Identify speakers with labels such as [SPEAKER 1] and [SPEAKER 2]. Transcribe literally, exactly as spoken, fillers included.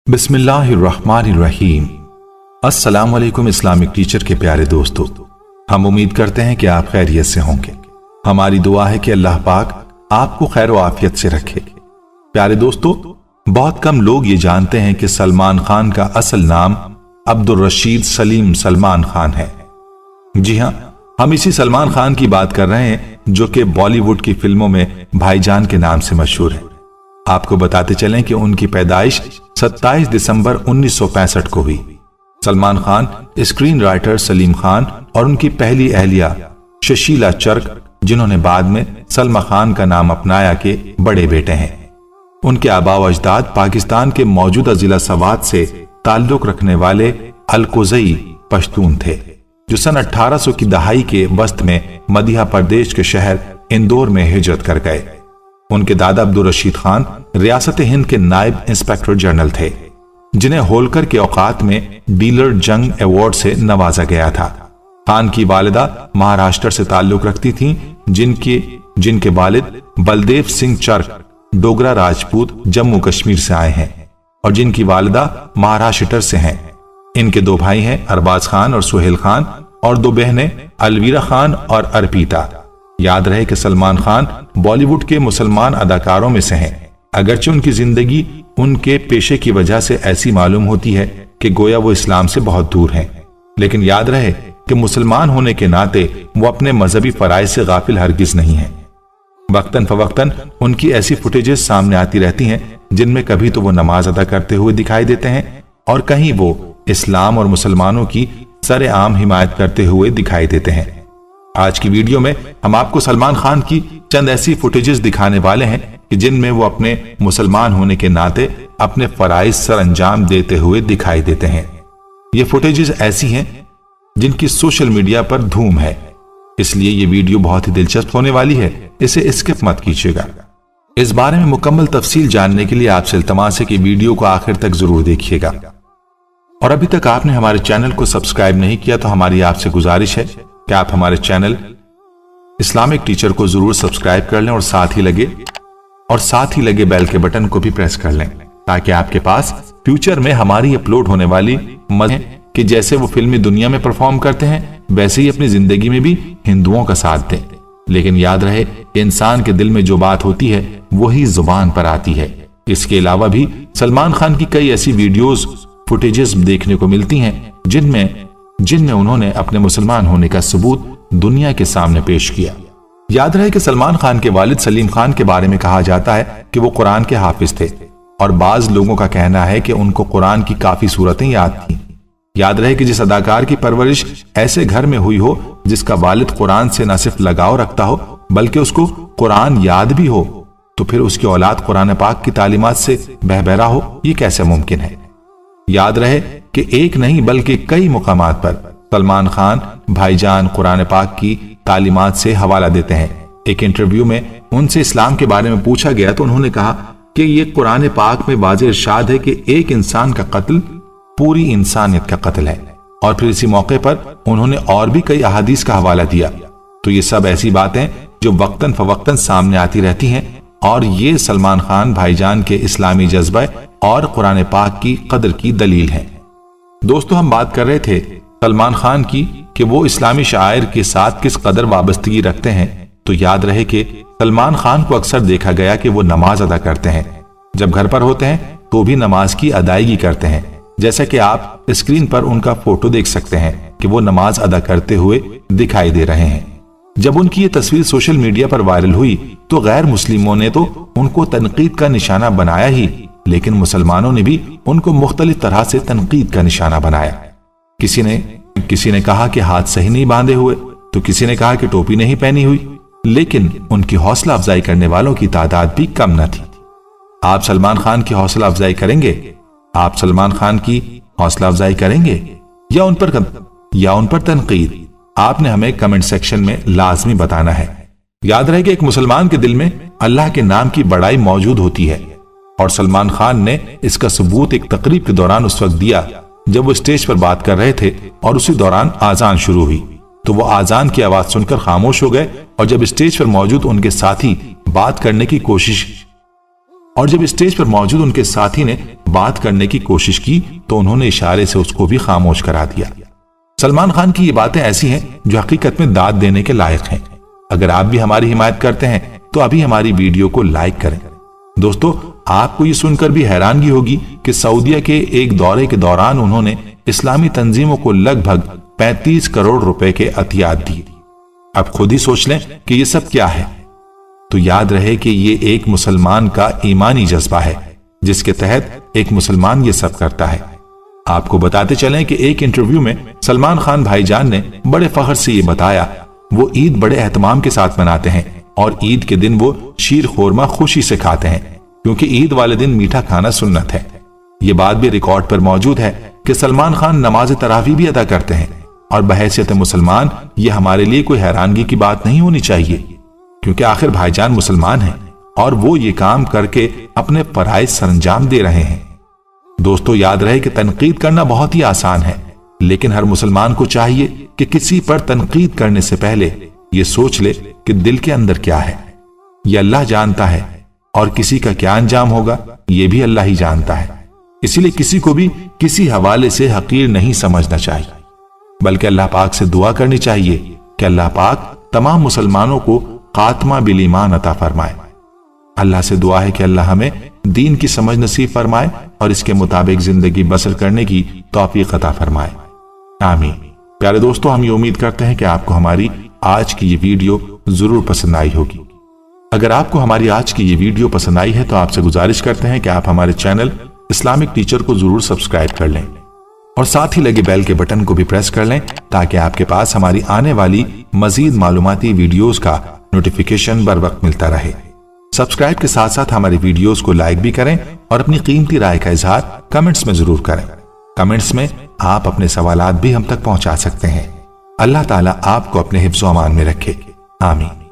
[SPEAKER 1] बिस्मिल्लाहिर्रहमानिर्रहीम। अस्सलाम वालेकुम इस्लामिक टीचर के प्यारे दोस्तों, हम उम्मीद करते हैं कि आप खैरियत से होंगे। हमारी दुआ है कि अल्लाह पाक आपको खैर व आफियत से रखे। प्यारे दोस्तों, बहुत कम लोग ये जानते हैं कि सलमान खान का असल नाम अब्दुल रशीद सलीम सलमान खान है। जी हां, हम इसी सलमान खान की बात कर रहे हैं जो कि बॉलीवुड की फिल्मों में भाईजान के नाम से मशहूर है। आपको बताते चलें कि उनकी पैदाइश सत्ताईस दिसंबर उन्नीस सौ पैंसठ को हुई। सलमान खान स्क्रीन राइटर सलीम खान और उनकी पहली अहलिया शशीला चर्क, जिन्होंने बाद में सलमा खान का नाम अपनाया, के बड़े बेटे हैं। उनके आबा व अजदाद पाकिस्तान के मौजूदा जिला सवात से ताल्लुक रखने वाले अलकोजई पश्तून थे, जो सन अठारह सौ की दहाई के वस्त में मध्य प्रदेश के शहर इंदौर में हिजरत कर गए। उनके दादा अब्दुल रशीद खान रियासत हिंद के नायब इंस्पेक्टर जनरल थे, जिन्हें होलकर के औकात में डीलर जंग अवार्ड से नवाजा गया था। खान की वालिदा महाराष्ट्र से ताल्लुक रखती थीं, जिनके जिनके वालिद बलदेव सिंह चर्क डोगरा राजपूत जम्मू कश्मीर से आए हैं और जिनकी वालिदा महाराष्ट्र से हैं। इनके दो भाई हैं, अरबाज खान और सुहेल खान, और दो बहनें अलवीरा खान और अर्पिता। याद रहे कि सलमान खान बॉलीवुड के मुसलमान अदाकारों में से हैं, अगरचे उनकी जिंदगी उनके पेशे की वजह से ऐसी मालूम होती है कि गोया वो इस्लाम से बहुत दूर हैं। लेकिन याद रहे कि मुसलमान होने के नाते वो अपने मजहबी फराइज से गाफिल हरगिज नहीं है। वक्तन फवक्तन उनकी ऐसी फुटेजेस सामने आती रहती हैं जिनमें कभी तो वो नमाज अदा करते हुए दिखाई देते हैं और कहीं वो इस्लाम और मुसलमानों की सरेआम हिमायत करते हुए दिखाई देते हैं। आज की वीडियो में हम आपको सलमान खान की चंद ऐसी फुटेजेस दिखाने वाले हैं कि जिनमें वो अपने मुसलमान होने के नाते अपने फराइज सर अंजाम देते हुए दिखाई देते हैं। ये फुटेजेस ऐसी हैं जिनकी सोशल मीडिया पर धूम है, इसलिए ये वीडियो बहुत ही दिलचस्प होने वाली है, इसे स्किप मत कीजिएगा। इस बारे में मुकम्मल तफसील जानने के लिए आपसे इल्तमास है कि वीडियो को आखिर तक जरूर देखिएगा। और अभी तक आपने हमारे चैनल को सब्सक्राइब नहीं किया तो हमारी आपसे गुजारिश है कि आप हमारे चैनल इस्लामिक टीचर को जरूर सब्सक्राइब कर लें और साथ ही लगे और साथ ही लगे बेल के बटन को भी प्रेस कर लें, ताकि आपके पास फ्यूचर में हमारी अपलोड होने वाली मज़े कि जैसे वो फिल्मी दुनिया में परफॉर्म करते हैं वैसे ही अपनी जिंदगी में भी हिंदुओं का साथ दें। लेकिन याद रहे कि इंसान के दिल में जो बात होती है वही जुबान पर आती है। इसके अलावा भी सलमान खान की कई ऐसी वीडियोस फुटेजेस देखने को मिलती हैं जिनमें जिनमें उन्होंने अपने मुसलमान होने का सबूत दुनिया के सामने पेश किया। याद रहे कि सलमान खान के वालिद सलीम खान के बारे में कहा जाता है कि वो कुरान के हाफिज थे और बाज लोगों का कहना है कि उनको कुरान की काफी सूरतें याद थीं। याद रहे कि जिस अदाकार की परवरिश ऐसे घर में हुई हो जिसका वालिद कुरान से न सिर्फ लगाव रखता हो बल्कि उसको कुरान याद भी हो, तो फिर उसकी औलाद कुरान पाक की तालीमात से बहबहरा हो, ये कैसे मुमकिन है। याद रहे कि एक नहीं बल्कि कई मुकामात पर सलमान खान भाईजान कुरान पाक की तालीमात से हवाला देते हैं। एक इंटरव्यू में उनसे इस्लाम के बारे में पूछा गया तो उन्होंने कहा कि ये कुरान पाक में वाज़ेह इरशाद है कि एक इंसान का कत्ल पूरी इंसानियत का कत्ल है। और फिर इसी मौके पर उन्होंने और भी कई अहादीस का हवाला दिया। तो ये सब ऐसी बातें जो वक्तन फवक्तन सामने आती रहती हैं और ये सलमान खान भाईजान के इस्लामी जज्बा और कुरान पाक की कदर की दलील है। दोस्तों, हम बात कर रहे थे सलमान खान की कि वो इस्लामी शायर के साथ किस कदर वाबस्तगी रखते हैं। तो याद रहे कि सलमान खान को अक्सर देखा गया कि वो नमाज अदा करते हैं। जब घर पर होते हैं तो भी नमाज की अदायगी करते हैं, जैसा कि आप स्क्रीन पर उनका फोटो देख सकते हैं कि वो नमाज अदा करते हुए दिखाई दे रहे हैं। जब उनकी ये तस्वीर सोशल मीडिया पर वायरल हुई तो गैर मुस्लिमों ने तो उनको तनकीद का निशाना बनाया ही, लेकिन मुसलमानों ने भी उनको मुख्तलिफ तरह से तनकीद का निशाना बनाया। किसी ने किसी ने कहा कि हाथ सही नहीं बांधे हुए, तो किसी ने कहा कि टोपी नहीं पहनी हुई, लेकिन उनकी हौसला अफजाई करने वालों की तादाद भी कम न थी। आप सलमान खान की हौसला अफजाई करेंगे आप सलमान खान की हौसला अफजाई करेंगे या उन पर या उन पर तनकीद? आपने हमें कमेंट सेक्शन में लाजमी बताना है। याद रहे कि एक मुसलमान के दिल में अल्लाह के नाम की बड़ाई मौजूद होती है और सलमान खान ने इसका सबूत एक तकरीब के दौरान उस वक्त दिया जब वो स्टेज पर बात कर रहे थे और उसी दौरान आजान शुरू हुई। तो वो आजान की आवाज सुनकर खामोश हो गए और जब स्टेज पर मौजूद उनके साथी बात करने की कोशिश और जब स्टेज पर मौजूद उनके साथी ने बात करने की कोशिश की तो उन्होंने इशारे से उसको भी खामोश करा दिया। सलमान खान की ये बातें ऐसी हैं जो हकीकत में दाद देने के लायक हैं। अगर आप भी हमारी हिमायत करते हैं तो अभी हमारी वीडियो को लाइक करें। दोस्तों, आपको ये सुनकर भी हैरानगी होगी कि सऊदीया के एक दौरे के दौरान उन्होंने इस्लामी तंजीमों को लगभग पैंतीस करोड़ रुपए के अतियात दिए। अब खुद ही सोच लें कि ये सब क्या है। तो याद रहे कि ये एक मुसलमान का ईमानी जज्बा है जिसके तहत एक मुसलमान ये सब करता है। आपको बताते चलें कि एक इंटरव्यू में सलमान खान भाईजान ने बड़े फख्र से ये बताया वो ईद बड़े एहतमाम के साथ मनाते हैं और ईद के दिन वो शीर खोरमा खुशी से खाते हैं क्योंकि ईद वाले दिन मीठा खाना सुन्नत है। ये बात भी रिकॉर्ड पर मौजूद है कि सलमान खान नमाज तरावी भी अदा करते हैं और बहैसियत मुसलमान ये हमारे लिए कोई हैरानगी की बात नहीं होनी चाहिए क्योंकि आखिर भाईजान मुसलमान हैं और वो ये काम करके अपने फराइज सरंजाम दे रहे हैं। दोस्तों, याद रहे कि तनकीद करना बहुत ही आसान है, लेकिन हर मुसलमान को चाहिए कि किसी पर तनकीद करने से पहले ये सोच ले कि दिल के अंदर क्या है। ये अल्लाह जानता है और किसी का क्या अंजाम होगा ये भी अल्लाह ही जानता है। इसीलिए किसी को भी किसी हवाले से हकीर नहीं समझना चाहिए, बल्कि अल्लाह पाक से दुआ करनी चाहिए कि अल्लाह पाक तमाम मुसलमानों को खात्मा बिल ईमान अता फरमाए। अल्लाह से दुआ है कि अल्लाह हमें दीन की समझ नसीब फरमाए और इसके मुताबिक जिंदगी बसर करने की तौफीक अता फरमाए। आमीन। प्यारे दोस्तों, हम ये उम्मीद करते हैं कि आपको हमारी आज की ये वीडियो जरूर पसंद आई होगी। अगर आपको हमारी आज की ये वीडियो पसंद आई है तो आपसे गुजारिश करते हैं कि आप हमारे चैनल इस्लामिक टीचर को जरूर सब्सक्राइब कर लें और साथ ही लगे बेल के बटन को भी प्रेस कर लें ताकि आपके पास हमारी आने वाली मजीद मालूमाती वीडियोस का नोटिफिकेशन बर वक्त मिलता रहे। सब्सक्राइब के साथ साथ हमारी वीडियोस को लाइक भी करें और अपनी कीमती राय का इजहार कमेंट्स में जरूर करें। कमेंट्स में आप अपने सवालात भी हम तक पहुंचा सकते हैं। अल्लाह ताला आपको अपने हिफ्ज़-ओ-अमान में रखे। आमीन।